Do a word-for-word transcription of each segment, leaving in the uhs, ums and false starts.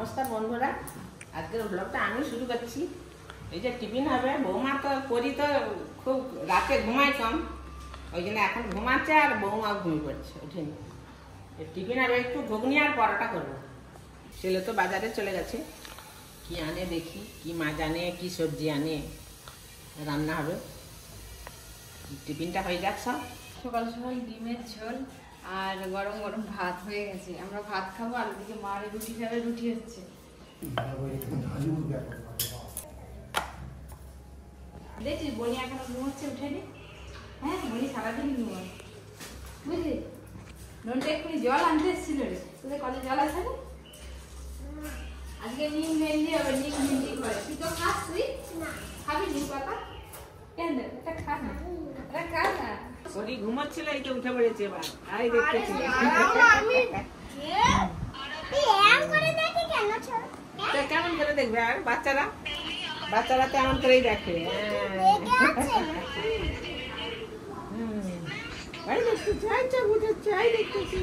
নমস্কার বন্ধুরা, আজকের ব্লগটা আমি শুরু করছি। এই যে টিফিন হবে, বৌমা তো করি তো খুব রাতে ঘুমাই কম, ওই জন্য এখন ঘুমাচ্ছে আর বৌমাও ঘুমিয়ে পড়ছে, উঠিনি। টিফিন হবে একটু ঘুগনি আর পরোটা করবো। ছেলে তো বাজারে চলে গেছে, কি আনে দেখি, কি মাছ আনে, কি সবজি আনে, রান্না হবে। টিফিনটা হয়ে যাক সব। সকাল সকাল ডিমের ঝোল আর গরম গরম ভাত হয়ে গেছে। আমরা ভাত খাবো, আর ওদিকে মার রুটি খাবে, রুটি হচ্ছে। দেখছিস বনি এখনো ঘুমোচ্ছে, উঠেনি। হ্যাঁ, বনি সারাদিন ঘুমোয়, বুঝলি। ননটা এক্ষুনি জল আনতে এসেছিল রে, তোদের কলে জল আছে না? আজকে নিম মেনলি হবে, নিম মেনলি করে। তুই তো খাস? তুই খাবি নিম পাতা? কেন এটা খা না, এটা খা না। সরি ঘুমাচ্ছিল, এই তো উঠে পড়েছে এবার। আই দেখতেছি আমি কেমন করে দেখবে, আর বাচ্চারা বাচ্চারা তো এমন করেই দেখে। এই দেখতেছি, আচ্ছা বুঝেছি, এই দেখতেছি।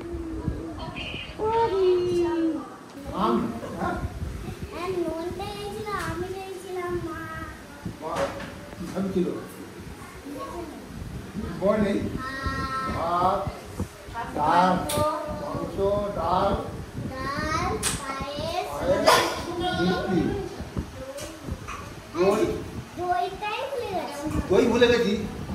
বল নেই, ভাত, ডাল, মাংস, ডাল, পায়েস, মিষ্টি, দই, দই ভুলে গেছি।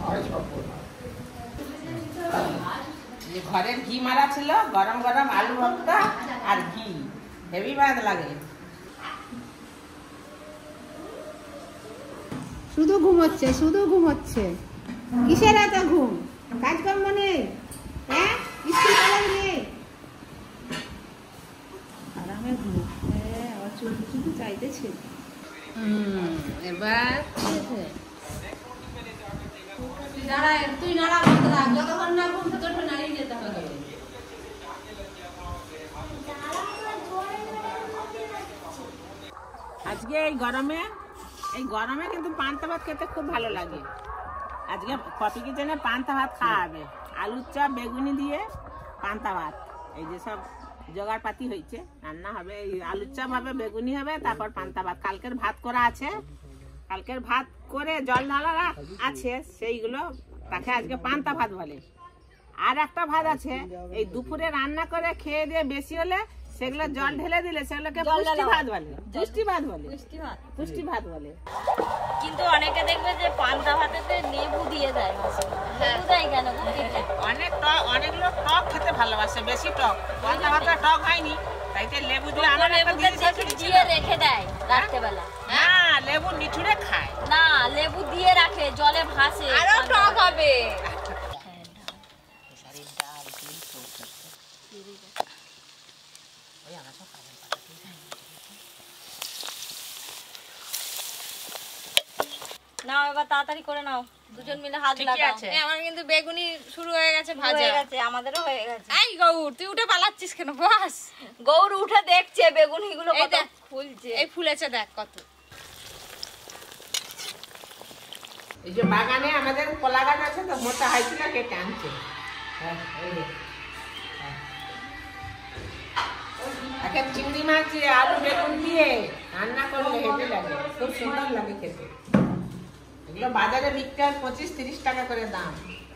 ঘরের ঘি মারা ছিল, গরম গরম আলু ভর্তা আর ঘি, হেভি ভাত লাগে। শুধু ঘুমোচ্ছে, শুধু ঘুমোচ্ছে। কিসের এত ঘুম? কাজকর্ম নেই, হ্যাঁ? স্কুল কলেজ নেই, আরামে ঘুম। হ্যাঁ, আবার চুলকি চুলকি চাইতেছে। হুম, এবার তুই দাঁড়া, তুই নাড়া বন্ধ রাখ। যতক্ষণ না ঘুম থেকে ওঠে নাড়িয়ে যেতে হবে। আজকে এই গরমে এই গরমে কিন্তু পান্তা ভাত খেতে খুব ভালো লাগে। আজকে কপি কিচেনে পান্তা ভাত খাওয়া হবে, আলুর চপ বেগুনি দিয়ে পান্তা ভাত। এই যে সব জোগাড় পাতি হয়েছে, রান্না হবে। এই আলুর চপ হবে, বেগুনি হবে, তারপর পান্তা ভাত। কালকের ভাত করা আছে, কালকের ভাত করে জল ঢালা আছে, সেইগুলো তাকে আজকে পান্তা ভাত বলে। আর একটা ভাত আছে, এই দুপুরে রান্না করে খেয়ে দিয়ে বেশি হলে সেগুলো জল ঢেলে দিলে সেগুলোকে পুষ্টি ভাত বলে। পুষ্টি ভাত বলে, পুষ্টি ভাত বলে। কিন্তু অনেকে দেখবে যে পান্তা ভাতেতে লেবু দিয়ে দেয়, লেবু দেয় কেন? অনেক টক, অনেক লোক টক খেতে ভালোবাসে, বেশি টক। পান্তা ভাতটা টক হয়নি, তাইতে লেবু দিয়ে আমার একটা জিনিস দিয়ে রেখে দেয় রাত্রেবেলা। না, লেবু নিচুড়ে খায় না, লেবু দিয়ে রাখে, জলে ভাসে, আরো টক হবে। নাও, এবার তাড়াতাড়ি করে নাও, দুজন মিলে হাত লাগাও। আমার কিন্তু বেগুনি শুরু হয়ে গেছে, ভাজা হয়ে গেছে, আমাদেরও হয়ে গেছে। এই গৌর, তুই উঠে পালাচ্ছিস কেন? বস। গৌর উঠে দেখছে বেগুনি গুলো এই কত দেখ, ফুলছে। এই ফুলেছে দেখ কত। এই যে বাগানে আমাদের কলা গাছ আছে তো, মোটা হয়েছিল, কেটে আনছে। এখন চিংড়ি মাছ আলু বেগুন দিয়ে রান্না করলে হেভি লাগে, খুব সুন্দর লাগে খেতে। এগুলো বাজারে বিক্রি হয় পঁচিশ তিরিশ টাকা করে দাম।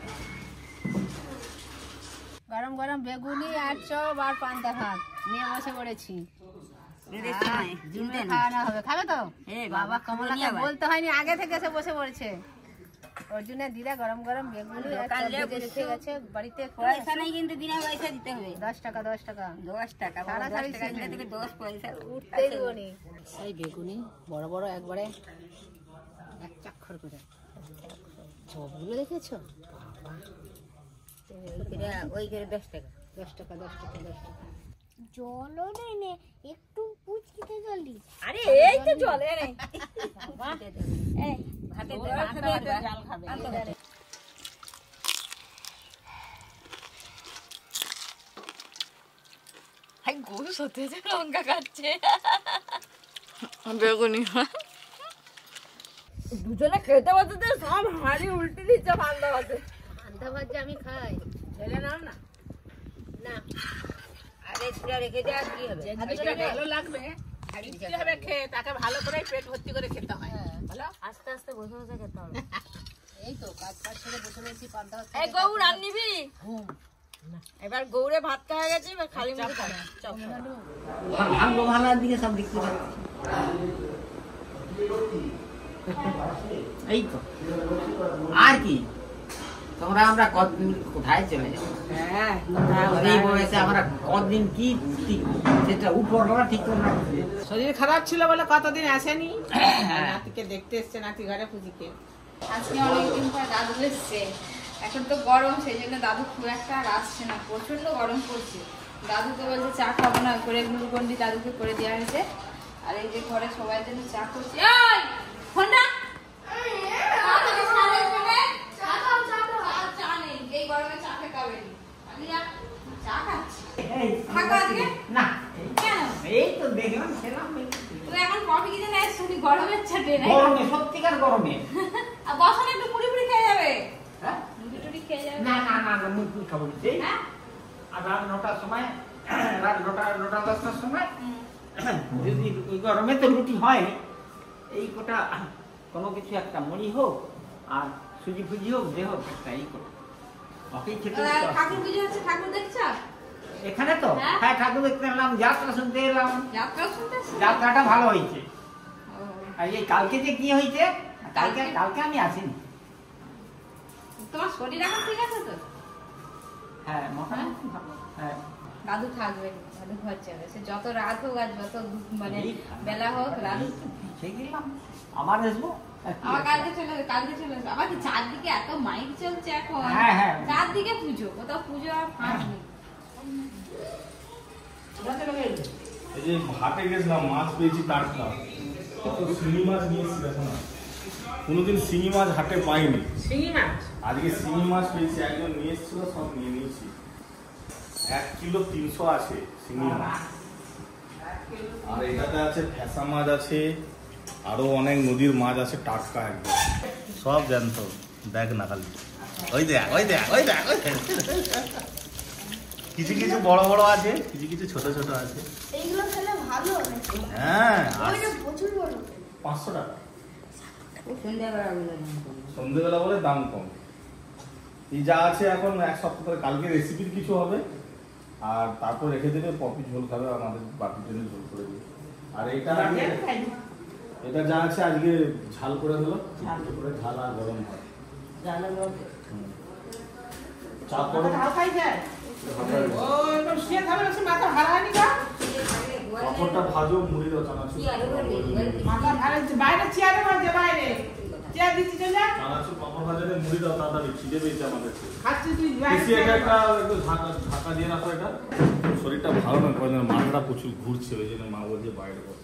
গরম গরম বেগুনি আর চপ আর পান্তা ভাত নিয়ে বসে পড়েছি। খাওয়ানো হবে, খাবে তো? বাবা কমলাকে বলতে হয়নি, আগে থেকে এসে বসে পড়েছে। অর্জুনের দিদা গরম গরম বেগুনি রেখে গেছে বাড়িতে। পয়সা নেই কিন্তু বিনা পয়সা দিতে হবে। দশ টাকা দশ টাকা দশ টাকা তাড়াতাড়ি থেকে দশ পয়সা উঠতেই দেবনি। এই বেগুনি বড় বড় একবারে এক চাক্ষর করে। চপগুলো দেখেছো? ওই করে দশ টাকা দশ টাকা দশ টাকা দশ টাকা। জলও নেই নে, একটু পুচকিতে জল দিস। আরে এই তো জলে রে, এই ভাতে জাল খাবে। হাই গরু সত্যি লঙ্কা খাচ্ছে বেগুনি। দুজনে খেতে বসে সব হাঁড়ি উল্টে দিচ্ছে পান্তা ভাতে। পান্তা ভাত যে আমি খাই, ঢেলে নাও না। না, আরে যেটা ভালো লাগবে তৃপ্তি হবে খেয়ে তাকে ভালো করে পেট ভর্তি করে খেতে হয় বলো আস্তে আস্তে বসে বসে খেতে হবে। এই তো কাজ কাজ ছেড়ে বসে রয়েছি পান্তা ভাত এই গৌর আর নিবি? এবার গৌরে ভাত খাওয়া গেছে, এবার খালি মুখে খাবে। চপ ভাগ্য ভালোর দিকে সব দেখতে পাচ্ছি। এই তো আর কি তোমরা আমরা কতদিন কোথায় চলে যাবো? হ্যাঁ এই বয়সে আমরা কতদিন কি ঠিক সেটা উপর ঠিক করে রাখছি। শরীর খারাপ ছিল বলে কতদিন আসেনি, নাতিকে দেখতে এসছে, নাতি ঘরে পুজিকে। আজকে অনেকদিন পর দাদু এসছে। এখন তো গরম, সেই জন্য দাদু খুব একটা আর আসছে না, প্রচন্ড গরম পড়ছে। দাদুকে বলছে চা খাবো না, করে গ্লুকন্ডি দাদুকে করে দেওয়া হয়েছে। আর এই যে ঘরে সবাই জন্য চা করছে। এই ফোনটা চা নেই, এই গরমে চা খাবে চা খাচ্ছি থাকো আজকে না কেন? এই তো দেখলাম খেলাম তুই এখন কফি কিনে নেয় শুনি গরমের ছাটে না গরমে, সত্যিকার গরমে। আর বসান একটু মুড়ি মুড়ি খেয়ে যাবে। হ্যাঁ? মুড়ি টুড়ি খেয়ে যাবে না না না না মুখ মুখ খাবো সেই হ্যাঁ? আর রাত নটার সময় রাত নটা নটা দশটার সময় যদি ওই গরমে তো রুটি হয়, এই কটা কোনো কিছু একটা মুড়ি হোক আর সুজি ফুজি হোক যে হোক একটা এই করো অফিস খেতে আহ, দিতে ঠাকুর হবে। পুজো হচ্ছে, ঠাকুর দেখছো? এখানে তো হ্যাঁ? হ্যাঁ ঠাকুর দেখতে এলাম, যাত্রা শুনতে এলাম। যাত্রা শুনতে এসছো? যাত্রাটা ভালো হয়েছে। ও, আর এই কালকে যে কি হয়েছে, কালকে কালকে আমি আসিনি। তোমার শরীর এখন ঠিক আছে তো? হ্যাঁ মোটামুটি ভালো। হ্যাঁ দাদু থাকবে, দাদু ঘর যাবে, সে যত রাত হোক আর যত দু- মানে এই বেলা হোক দাদু। পিছিয়ে গেলাম, আবার আসবো। আবার কালকে চলে আসবে, কালকে চলে আসবে। আবার কি চারদিকে এত মাইক চলছে এখন, হ্যাঁ, হ্যাঁ। চারদিকে পুজো, কোথাও পুজো আর ফাঁক নেই। এই যে হাটে গেছিলাম, মাছ পেয়েছি টাটকা, কত শিঙি মাছ নিয়ে এসেছি দেখো না। কোনোদিন শিঙি মাছ হাটে পাইনি, শিঙি মাছ আজকে শিঙি মাছ পেয়েছি, একজন নিয়ে এসেছিল, সব নিয়ে নিয়েছি। এক কিলো তিনশো আছে শিঙি মাছ। আর এটাতে আছে ফ্যাসা মাছ আছে, আরো অনেক নদীর মাছ আছে টাটকা একদম, সব জ্যান্ত। দেখ না খালি, ওই দেখ ওই দেখ ওই দেখ ওই দেখ। কিছু কিছু বড় বড় আছে, কিছু কিছু ছোট ছোট আছে। এইগুলো খেলে ভালো হ্যাঁ ওইটা প্রচুর বড়। পাঁচশো টাকা সন্ধ্যেবেলা বলে দাম কম। এই যা আছে এখন এক সপ্তাহ ধরে, কালকে রেসিপির কিছু হবে আর তারপর রেখে দেবে, পপি ঝোল খাবে, আমাদের বাকির জন্য ঝোল করে দেবে। আর এটা এটা যা আছে আজকে ঝাল করে দিল, করে ঝাল আর গরম হয়। হুম। চা করো, পাঁপড়টা ভাজো, মুড়ি দাও, চানাচুর বাইরে চেয়ারে বাজে, বাইরে চেয়ার দিচ্ছি চলে যা। চানাচুর পাঁপড় ভাজালে মুড়ি দাও, তাড়াতাড়ি খিদে পেয়েছে আমাদের। খাচ্ছি তুই বেশি এটা একটা একটু ঢাকা ঢাকা দিয়ে রাখো, এটা শরীরটা ভালো না, কয়েকদিন মাথাটা প্রচুর ঘুরছে, ওই জন্য মা বলছে বাইরে বস।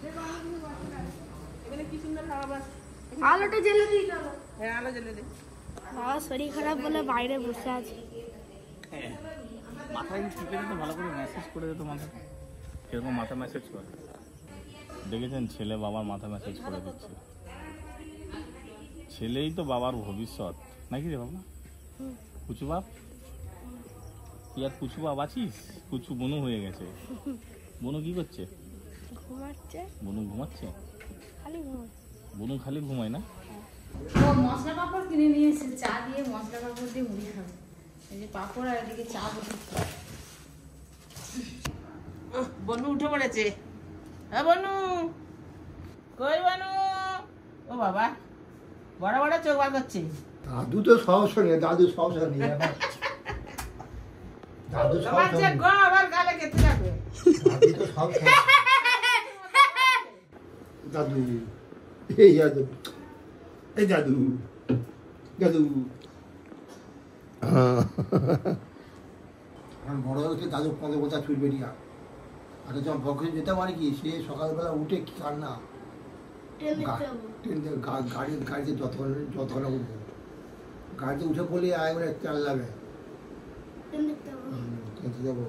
কি সুন্দর খাবার। আলোটা জ্বেলে দিই চলো। হ্যাঁ আলো জ্বেলে দে। বাবা শরীর খারাপ বলে বাইরে বসে আছে। মাথায় টিপে দিতে ভালো করে মেসেজ করে দিত, মাথা কিরকম মাথা মেসেজ করে দেখেছেন? ছেলে বাবার মাথা মেসেজ করে দিচ্ছে। ছেলেই তো বাবার ভবিষ্যৎ নাকি রে বাবা? কুচু বাপ, তুই আর কুচু বাপ আছিস? কুচু বনু হয়ে গেছে। বনু কি করছে? ঘুমাচ্ছে, বনু ঘুমাচ্ছে? খালি ঘুমাচ্ছে। বনু খালি ঘুমায় না? ও মশলা পাঁপড় কিনে নিয়ে এসেছে, চা দিয়ে মশলা পাঁপড় দিয়ে মুড়ি খাবে। এই যে পাঁপড় আর এদিকে চা বসেছে। বনু উঠে পড়েছে। হ্যাঁ বনু, কই বনু? ও বাবা, বড় বড় চোখ বার করছে। দাদু তো সব শোনে, দাদু সব শোনে। দাদু সব তোমার যে শোনে, গো আবার গালে খেতে যাবে। দাদু তো সব শোনে। দাদু, এই দাদু, এই দাদু, দাদু। এখন বড় হচ্ছে দাদু পদে কোথা ছুটবে না। আগে যখন বকে যেতে পারে কি, সে সকালবেলা উঠে কি কান্না, ট্রেন দেখতে যাবো। ট্রেন গাড়ি গাড়িতে যতক্ষণ যতক্ষণ উঠবো, গাড়িতে উঠে পড়লে আয় বলে চাল লাগে। ট্রেন দেখতে যাবো। কিনতে যাবো।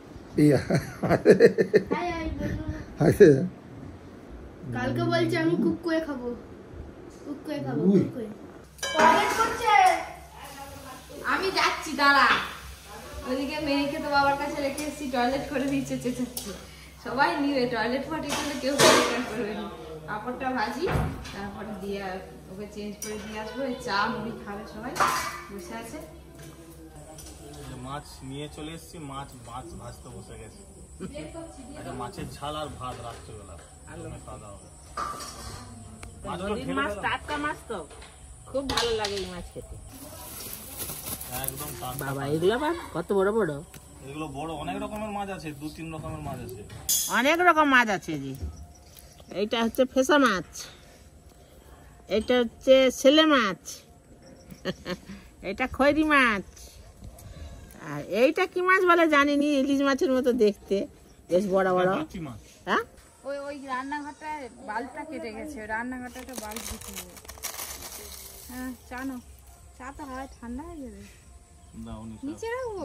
হাই হাই বলবো। হাসে কালকে বলছে আমি কুকুয়ে খাবো, কুকুয়ে খাবো, উই। কুকুয়ে। টয়লেট করছে। আমি যাচ্ছি, দাঁড়া। ওদিকে মেয়েকে তো বাবার কাছে রেখে এসেছি, টয়লেট করে দিচ্ছে, চেঁচাচ্ছে। সবাই নিবে টয়লেট পটি করলে কেউ পরিষ্কার করবে না। পাপড়টা ভাজি, তারপরে দিয়ে ওকে চেঞ্জ করে দিয়ে আসবো। চা মুড়ি খাবে সবাই, বসে আছে। মাছ নিয়ে চলে এসেছি, মাছ মাছ ভাজতে বসে গেছে। একটা মাছের ঝাল আর ভাত রাত্রিবেলা খাওয়া দাওয়া হবে। নদীর মাছ টাটকা মাছ তো খুব ভালো লাগে এই মাছ খেতে। একদম বাবা এগুলো আবার কত বড় বড়, এগুলো বড়, অনেক রকমের মাছ আছে, দু তিন রকমের মাছ আছে, অনেক রকম মাছ আছে জি। এইটা হচ্ছে ফেসা মাছ, এটা হচ্ছে ছেলে মাছ, এটা খৈরি মাছ, আর এইটা কি মাছ বলে জানিনি, ইলিশ মাছের মতো দেখতে, বেশ বড় বড়। হ্যাঁ ওই ওই রান্নাঘরটায় বাল্বটা কেটে গেছে, ওই রান্নাঘরটা একটা বাল্ব দিতে হবে। হ্যাঁ চা নাও, চা তো হয় ঠান্ডা হয়ে যাবে, নিচে রাখবো।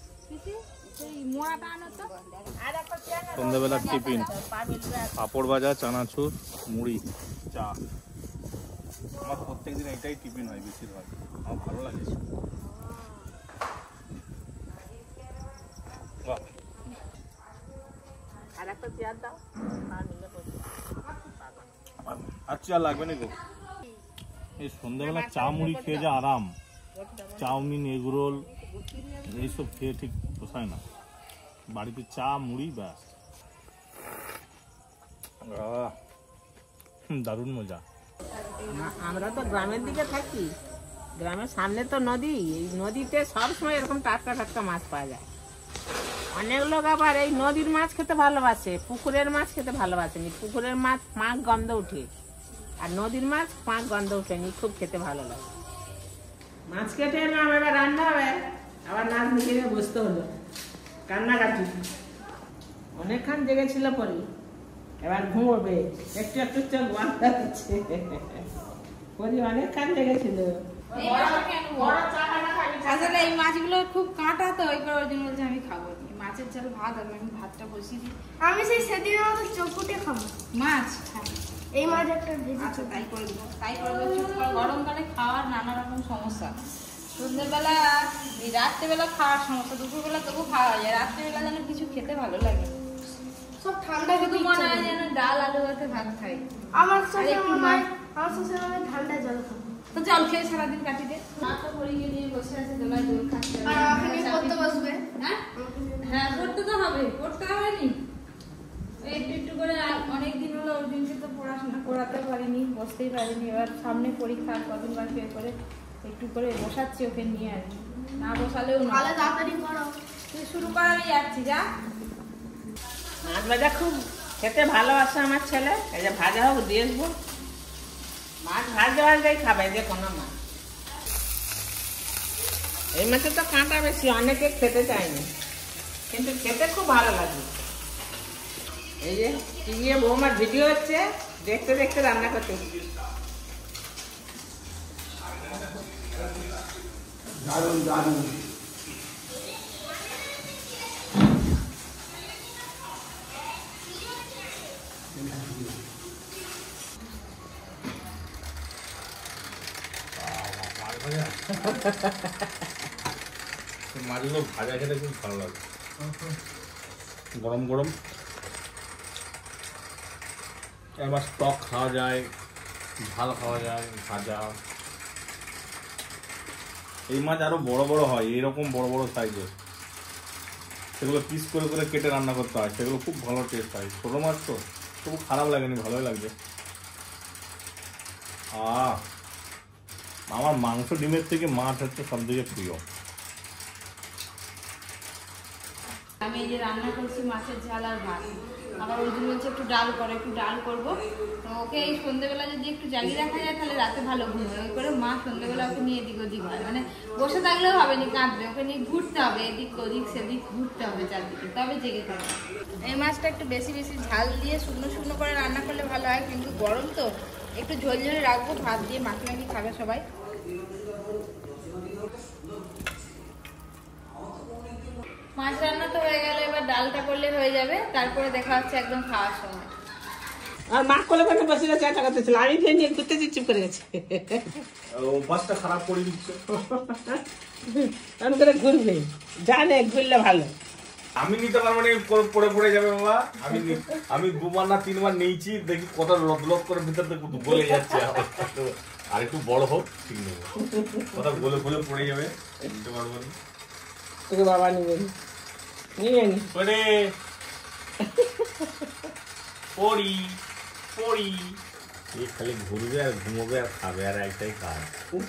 সন্ধ্যাবেলার টিফিন পাঁপড় ভাজা, চানাচুর, মুড়ি, চা। আমার প্রত্যেকদিন এটাই টিফিন হয় বেশিরভাগ, আমার ভালো লাগে। আর চা লাগবে না গো, এই সন্ধ্যাবেলা চা মুড়ি খেয়ে যা আরাম, চাউমিন এগরোল এইসব খেয়ে ঠিক পোষায় না, বাড়িতে চা মুড়ি ব্যাস, দারুণ মজা। আমরা তো গ্রামের দিকে থাকি, গ্রামের সামনে তো নদী, এই নদীতে সবসময় এরকম টাটকা টাটকা মাছ পাওয়া যায়। অনেক লোক আবার এই নদীর মাছ খেতে ভালোবাসে, পুকুরের মাছ খেতে ভালোবাসেনি। পুকুরের মাছ পাঁক গন্ধ উঠে, আর নদীর মাছ পাঁক গন্ধ উঠেনি, খুব খেতে ভালো লাগে। মাছ কেটে এলাম, এবার রান্না হবে, আবার নাচ নিয়ে বসতে হলো, কান্নাকাটি অনেকক্ষণ জেগেছিল পরি, এবার ঘুমোবে, একটু একটু চোখ বন্ধ হচ্ছে, পরি অনেকক্ষণ জেগেছিল। আসলে এই মাছগুলো খুব কাঁটা তো, ওই করে ওই জন্য বলছে আমি খাবো মাছের ঝাল ভাত, আর আমি ভাতটা বসিয়ে দিই। আমি সেই সেদিনের মতো চকুটে খাবো মাছ, এই মাছ একটা ভেজে। আচ্ছা তাই করে দেবো, তাই করে দেবো। গরমকালে খাওয়ার নানা রকম সমস্যা, সন্ধ্যেবেলা এই রাত্রেবেলা খাওয়ার সমস্যা, দুপুরবেলা তবু খাওয়া যায়, রাত্রেবেলা যেন কিছু খেতে ভালো লাগে, সব ঠান্ডা শুধু মনে হয় যেন ডাল আলু ভাতে ভাত খাই। আমার শ্বশুর মনে হয় আমার শ্বশুর মনে হয় ঠান্ডা জল খাবো, তো জল খেয়ে সারাদিন কাটি দে। মাথা পরিয়ে নিয়ে বসে আছে, দোলায় দোল খাচ্ছে। আর আমাকে পড়তে বসবে। হ্যাঁ হ্যাঁ পড়তে তো হবে, পড়তে হবে নি, একটু একটু করে। অনেকদিন হলো ওর দিনকে তো পড়াশোনা করাতে পারিনি, বসতেই পারিনি, এবার সামনে পরীক্ষা কদিন বাকি করে একটু করে বসাচ্ছি ওকে নিয়ে, আর না বসালেও না। তাহলে তাড়াতাড়ি করো, তুই শুরু করারই যাচ্ছি, যা। মাছ ভাজা খুব খেতে ভালোবাসে আমার ছেলে, এই যে ভাজা হোক দিয়ে আসবো, মাছ ভাজা ভাজাই খাবে যে কোনো মাছ। এই মাছে তো কাঁটা বেশি, অনেকে খেতে চায়নি, কিন্তু খেতে খুব ভালো লাগে। এই যে টিভিতে বৌমার ভিডিও হচ্ছে, দেখতে দেখতে রান্না করতে। দারুণ দারুণ। মাছগুলো ভাজা খেতে খুব ভালো লাগে, গরম গরম। এবার টক খাওয়া যায়, ঝাল খাওয়া যায়, ভাজা। এই মাছ আরো বড় বড় হয়, এইরকম বড় বড় সাইজের, সেগুলো পিস করে করে কেটে রান্না করতে হয়, সেগুলো খুব ভালো টেস্ট হয়। ছোট মাছ তো খুব খারাপ লাগেনি, ভালোই লাগবে। আহ আমার মাংস ডিমের থেকে মাছ হচ্ছে সব থেকে প্রিয়। আমি এই যে রান্না করছি মাছের ঝাল আর ভাত, আবার ওই জন্য হচ্ছে একটু ডাল করো, একটু ডাল করবো। তো ওকে এই সন্ধ্যেবেলা যদি একটু জাগিয়ে রাখা যায় তাহলে রাতে ভালো ঘুম হয়। ওই করে মা সন্ধ্যেবেলা ওকে নিয়ে এদিক ওদিক হয়, মানে বসে থাকলেও হবে না, কাঁদবে, ওকে নিয়ে ঘুরতে হবে, এদিক ওদিক সেদিক ঘুরতে হবে চারদিকে, তবে জেগে থাকবে। এই মাছটা একটু বেশি বেশি ঝাল দিয়ে শুকনো শুকনো করে রান্না করলে ভালো হয়, কিন্তু গরম তো একটু ঝোল ঝোলে রাখবো, ভাত দিয়ে মাখি মাখি খাবে সবাই। মাছ রান্না তো হয়ে গেল, এবার ডালটা করলে হয়ে যাবে, তারপরে দেখা হচ্ছে একদম খাওয়ার সময়। আর মা কোলে করে বসে গেছে একটা কথা ছিল আমি ফের নিয়ে ঘুরতে চুপ করে গেছে অভ্যাসটা খারাপ করে দিচ্ছে। আমি করে ঘুরবে জানে ঘুরলে ভালো। আমি নিতে পারবো না, পড়ে পড়ে যাবে বাবা। আমি নি- আমি দুবার না তিনবার নিয়েছি, দেখি কত লক লক করে ভিতর থেকে গলে যাচ্ছে। আর একটু বড় হোক ঠিক নেই, কথা গলে গলে পড়ে যাবে, নিতে পারবো না। তোকে বাবা নিবে নিয়ে নি পড়ে পড়ি পড়ি এই খালি ঘুরবে আর ঘুমোবে আর খাবে, আর একটাই কাজ।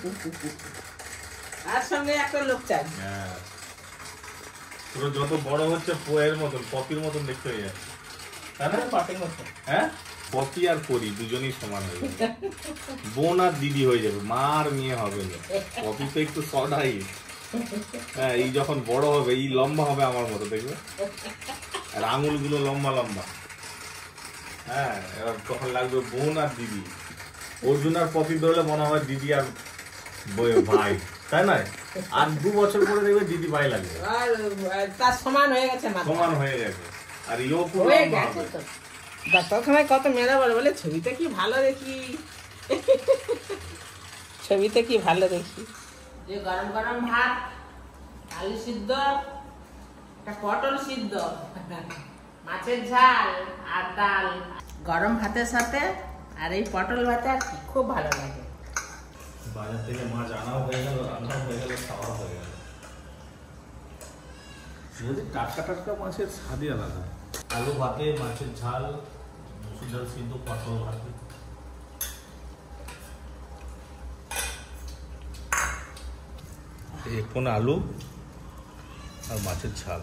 আর সঙ্গে একটা লোক চাই। হ্যাঁ, পুরো যত বড় হচ্ছে পোয়ের মতন, পপির মতন দেখতে হয়ে যাচ্ছে, তাই না? পটের মতো। হ্যাঁ, পপি আর পরি দুজনেই সমান হয়ে যাবে, বোন আর দিদি হয়ে যাবে, মা আর মেয়ে হবে না। পপি তো একটু শর্ট হাইট, হ্যাঁ, এই যখন বড় হবে এই লম্বা হবে আমার মতো, দেখবে, আর আঙুলগুলো লম্বা লম্বা। হ্যাঁ, এবার তখন লাগবে বোন আর দিদি। অর্জুন আর পপি বেরোলে মনে হয় দিদি আর বই- ভাই, তাই না? আর দু বছর পরে দেখবে দিদি ভাই লাগবে, আর তার সমান হয়ে গেছে মাথা। সমান হয়ে গেছে, আর ইও পুরো হয়ে লম্বা গেছে হবে। তো। ডাক্তারখানায় কত মেয়েরা বলে বলে ছবিতে কি ভালো দেখি, ছবিতে কি ভালো দেখি। যে গরম গরম ভাত, আলু সিদ্ধ, একটা পটল সিদ্ধ, মাছের ঝাল আর ডাল, গরম ভাতের সাথে আর এই পটল ভাতে আর কি খুব ভালো লাগে। বাজার থেকে মাছ আনাও হয়ে গেল, রান্নাও হয়ে গেল, খাওয়া হয়ে গেল। যদি টাটকা টাটকা মাছের স্বাদই আলাদা। আলু ভাতে, মাছের ঝাল, মুসুর ডাল সিদ্ধ, পটল ভাতে। এখন আলু আর মাছের ঝাল,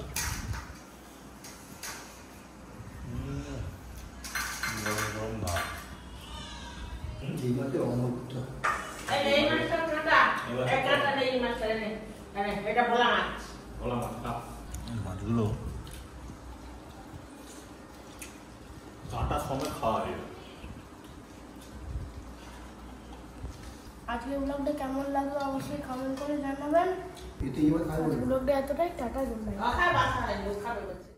গরম গরম ভাত। এই মাত্র অমৃত। এই এই মাছটা কাটা, এই কাটা নেই এই মাছটা নে। হ্যাঁ, এটা ভোলা মাছ। বলা মাছ খা। মাছগুলো কাটা সময় খাওয়া যায়। আজকে ব্লগটা কেমন লাগলো অবশ্যই কমেন্ট করে জানাবেন। এতে এবার খাই বলে ব্লগটা এতটাই টাটা গুড নাইট। খায় বাসা খাবে বলছে।